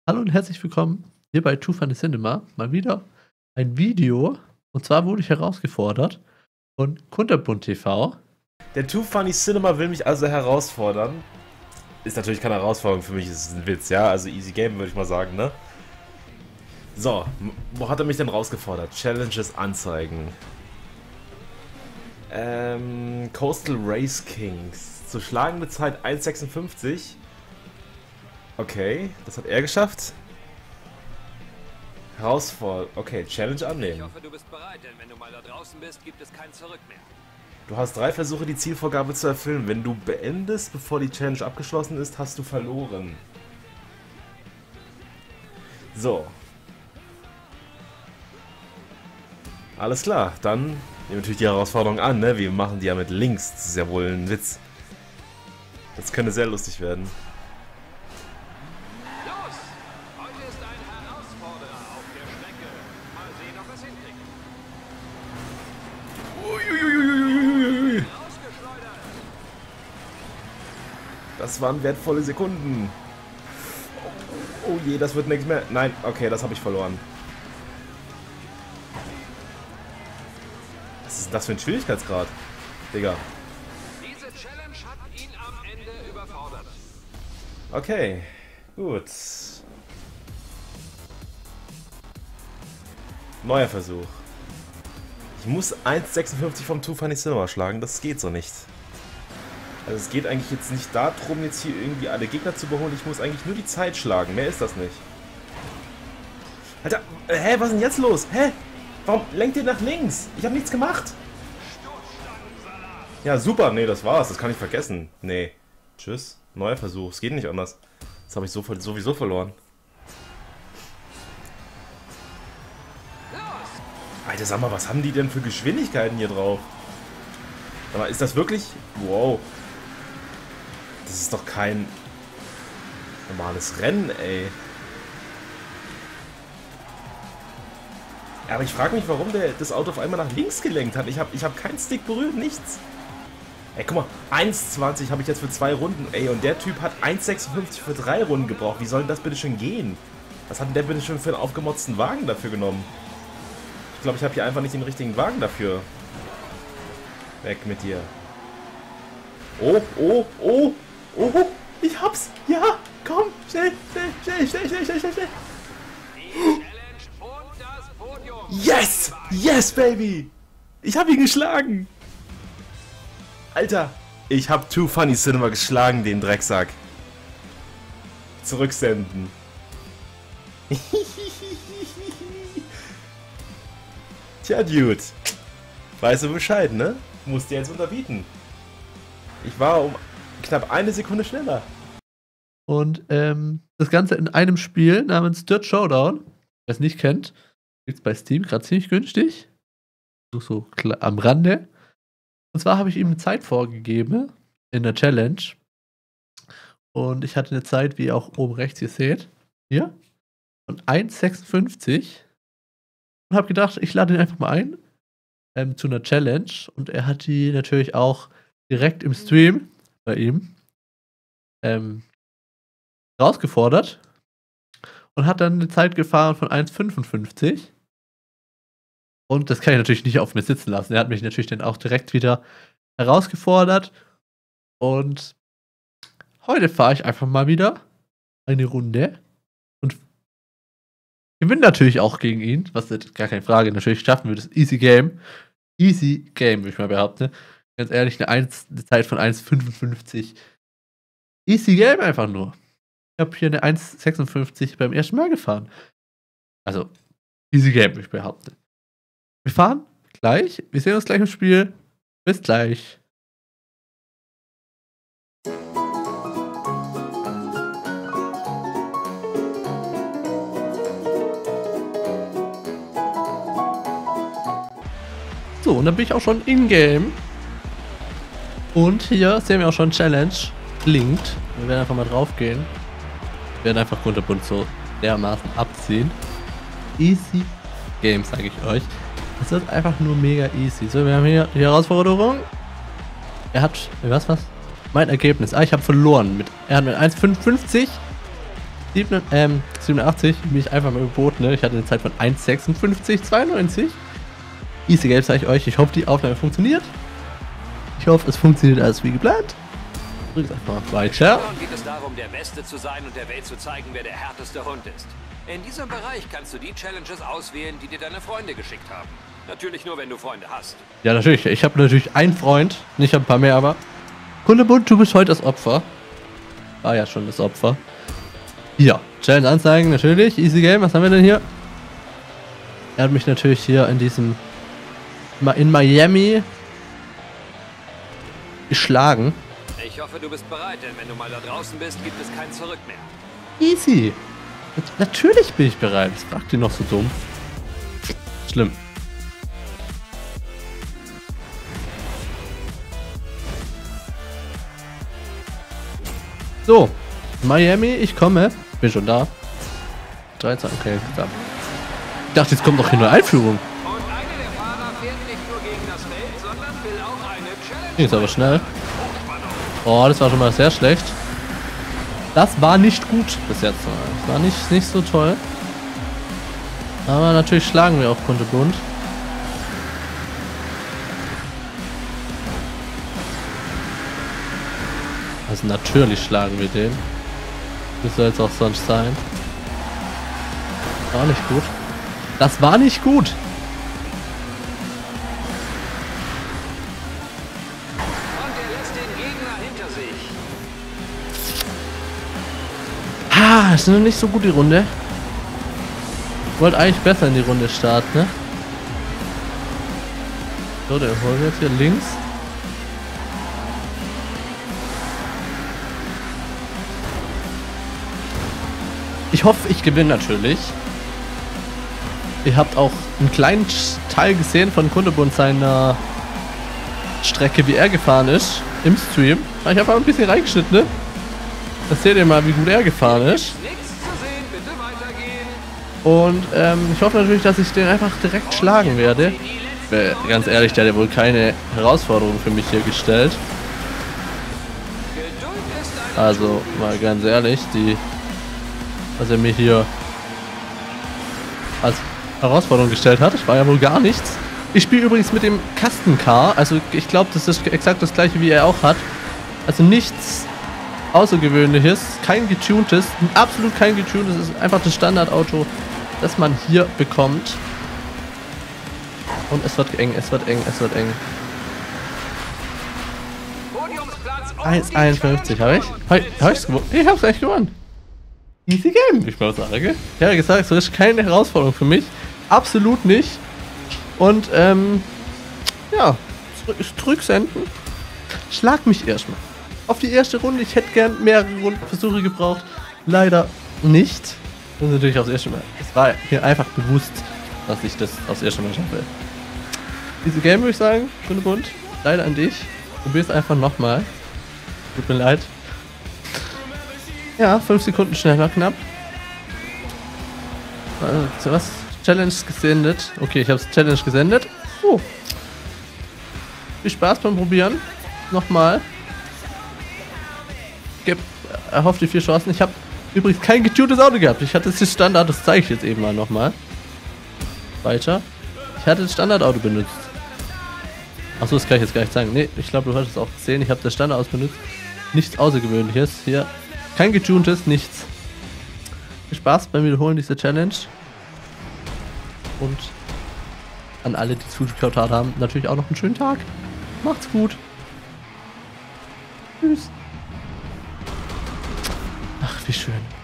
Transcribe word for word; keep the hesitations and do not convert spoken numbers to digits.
Hallo und herzlich willkommen hier bei Too Funny Cinema. Mal wieder ein Video. Und zwar wurde ich herausgefordert von Kunterbunt T V. Der Too Funny Cinema will mich also herausfordern. Ist natürlich keine Herausforderung für mich, ist ein Witz, ja? Also easy game, würde ich mal sagen, ne? So, wo hat er mich denn rausgefordert? Challenges anzeigen. Ähm, Coastal Race Kings. Zur schlagende Zeit eins sechsundfünfzig. Okay, das hat er geschafft. Herausforderung. Okay, Challenge annehmen. Ich hoffe, du bist bereit, denn wenn du mal da draußen bist, gibt es kein Zurück mehr. Du hast drei Versuche, die Zielvorgabe zu erfüllen. Wenn du beendest, bevor die Challenge abgeschlossen ist, hast du verloren. So. Alles klar, dann nehmen wir natürlich die Herausforderung an, ne? Wir machen die ja mit links. Das ist ja wohl ein Witz. Das könnte sehr lustig werden. Los! Heute ist ein Herausforderer auf der Strecke. Mal sehen, ob er es hinkriegt. Uiuiuiuiui. Das waren wertvolle Sekunden. Oh, oh je, das wird nichts mehr. Nein, okay, das habe ich verloren. Was ist denn das für ein Schwierigkeitsgrad? Digga. Diese Challenge hat ihn am Ende überfordert. Okay, gut. Neuer Versuch. Ich muss eins sechsundfünfzig vom Too Funny Cinema schlagen, das geht so nicht. Also es geht eigentlich jetzt nicht darum, jetzt hier irgendwie alle Gegner zu überholen, ich muss eigentlich nur die Zeit schlagen, mehr ist das nicht. Alter, äh, hä, was ist denn jetzt los? Hä? Warum lenkt ihr nach links? Ich habe nichts gemacht. Ja, super, nee, das war's, das kann ich vergessen. Nee, tschüss, neuer Versuch, es geht nicht anders. Das habe ich so, sowieso verloren. Alter, sag mal, was haben die denn für Geschwindigkeiten hier drauf? Sag mal, ist das wirklich... Wow. Das ist doch kein normales Rennen, ey. Ja, aber ich frage mich, warum der das Auto auf einmal nach links gelenkt hat. Ich habe ich hab keinen Stick berührt, nichts. Ey, guck mal, eins zwanzig habe ich jetzt für zwei Runden. Ey, und der Typ hat eins sechsundfünfzig für drei Runden gebraucht. Wie soll denn das bitte schon gehen? Was hat denn der bitte schon für einen aufgemotzten Wagen dafür genommen? Ich glaube, ich habe hier einfach nicht den richtigen Wagen dafür. Weg mit dir. Oh, oh, oh, oh, ich hab's. Ja, komm, schnell, schnell, schnell, schnell, schnell, schnell, schnell, schnell. Und das Podium. Yes, yes, baby. Ich habe ihn geschlagen. Alter, ich habe Too Funny Cinema geschlagen, den Drecksack. Zurücksenden. Tja, Dude. Weißt du Bescheid, ne? Musst dir jetzt unterbieten. Ich war um knapp eine Sekunde schneller. Und ähm, das Ganze in einem Spiel namens Dirt Showdown. Wer es nicht kennt, gibt es bei Steam gerade ziemlich günstig. So, so am Rande. Und zwar habe ich ihm eine Zeit vorgegeben in der Challenge. Und ich hatte eine Zeit, wie ihr auch oben rechts hier seht, hier, von eins sechsundfünfzig. Und habe gedacht, ich lade ihn einfach mal ein ähm, zu einer Challenge. Und er hat die natürlich auch direkt im Stream bei ihm ähm, rausgefordert. Und hat dann eine Zeit gefahren von eins fünfundfünfzig. Und das kann ich natürlich nicht auf mir sitzen lassen. Er hat mich natürlich dann auch direkt wieder herausgefordert. Und heute fahre ich einfach mal wieder eine Runde. Und gewinne natürlich auch gegen ihn. Was ist gar keine Frage. Natürlich schaffen wir das Easy Game. Easy Game, würde ich mal behaupten. Ganz ehrlich, eine, eins, eine Zeit von eins fünfundfünfzig. Easy Game einfach nur. Ich habe hier eine eins sechsundfünfzig beim ersten Mal gefahren. Also, Easy Game, würde ich behaupten. Wir fahren gleich. Wir sehen uns gleich im Spiel. Bis gleich. So, und dann bin ich auch schon in-game. Und hier sehen wir auch schon Challenge. Blinkt. Wir werden einfach mal drauf gehen. Wir werden einfach Kunterbunt so dermaßen abziehen. Easy Game, sage ich euch. Es wird einfach nur mega easy. So, wir haben hier die Herausforderung. Er hat, was, was? Mein Ergebnis. Ah, ich habe verloren. Mit, er hat mit eins fünfundfünfzig ähm, siebenundachtzig, mich einfach mal überboten, ne? Ich hatte eine Zeit von eins sechsundfünfzig zweiundneunzig. Easy Game sage ich euch. Ich hoffe, die Aufnahme funktioniert. Ich hoffe, es funktioniert alles wie geplant. Drückt einfach mal weiter. Nun geht es darum, der Beste zu sein und der Welt zu zeigen, wer der härteste Hund ist. In diesem Bereich kannst du die Challenges auswählen, die dir deine Freunde geschickt haben. Natürlich nur, wenn du Freunde hast. Ja, natürlich. Ich habe natürlich einen Freund. Nicht ein paar mehr, aber... Kundebunt, du bist heute das Opfer. War ja schon das Opfer. Ja, Challenge anzeigen, natürlich. Easy Game, was haben wir denn hier? Er hat mich natürlich hier in diesem... in Miami... geschlagen. Ich hoffe, du bist bereit, denn wenn du mal da draußen bist, gibt es kein Zurück mehr. Easy. Natürlich bin ich bereit. Was fragt ihr noch so dumm? Schlimm. So. Miami, ich komme. Bin schon da. dreizehn, okay. Da. Ich dachte, jetzt kommt noch hier eine Einführung. Und einer der Fahrer fährt nicht nur gegen das Feld, sondern will auch eine Challenge. Ging jetzt aber schnell. Oh, das war schon mal sehr schlecht. Das war nicht gut bis jetzt. Das war nicht, nicht so toll. Aber natürlich schlagen wir auch Kuntebunt. Also natürlich schlagen wir den. Wie soll es auch sonst sein? War nicht gut. Das war nicht gut. Und er lässt den Gegner hinter sich. Ah, ist noch nicht so gut die Runde. Ich wollte eigentlich besser in die Runde starten, ne? So, der holt jetzt hier links. Ich hoffe, ich gewinne natürlich. Ihr habt auch einen kleinen Teil gesehen von Kuntebunt seiner Strecke, wie er gefahren ist im Stream. Ich habe aber ein bisschen reingeschnitten, ne? Da seht ihr mal, wie gut er gefahren ist. Nichts zu sehen, bitte weitergehen. Und ähm, ich hoffe natürlich, dass ich den einfach direkt schlagen werde. Äh, ganz ehrlich, der hat ja wohl keine Herausforderung für mich hier gestellt. Geduld ist eine Also, mal ganz ehrlich, die, was er mir hier als Herausforderung gestellt hat, war ja wohl gar nichts. Ich spiele übrigens mit dem Kastencar, also ich glaube, das ist exakt das gleiche, wie er auch hat. Also nichts Außergewöhnliches, kein getuntes, absolut kein getuntes, es ist einfach das Standardauto, das man hier bekommt. Und es wird eng, es wird eng, es wird eng. Podiumsplatz und eins die einundfünfzig habe ich? Challenge Habe ich, hab ich's gewonnen? Ich hab's echt gewonnen. Easy Game, ich mal sage. Ich habe gesagt, so ist keine Herausforderung für mich. Absolut nicht. Und, ähm, ja, zurücksenden. Schlag mich erstmal. Auf die erste Runde. Ich hätte gern mehrere Rundenversuche gebraucht. Leider nicht. Das ist natürlich aufs erste Mal. Es war mir einfach bewusst, dass ich das aufs erste Mal schaffe. Diese Game würde ich sagen, Kuntebunt, leider an dich. Probier's einfach nochmal. Tut mir leid. Ja, fünf Sekunden schneller knapp. Also, was? Challenge gesendet. Okay, ich habe es Challenge gesendet. Oh. Viel Spaß beim Probieren. Nochmal. Gib, erhofft die vier Chancen. Ich habe übrigens kein getuntes Auto gehabt. Ich hatte das Standard, das zeige ich jetzt eben mal nochmal. Weiter. Ich hatte das Standardauto benutzt. Achso, das kann ich jetzt gar nicht sagen. Ne, ich glaube, du hast es auch gesehen. Ich habe das Standardauto benutzt. Nichts Außergewöhnliches. Hier. Kein getuntes, nichts. Viel Spaß beim Wiederholen dieser Challenge. Und an alle, die zugeschaut haben, natürlich auch noch einen schönen Tag. Macht's gut. Tschüss. Ach, wie schön.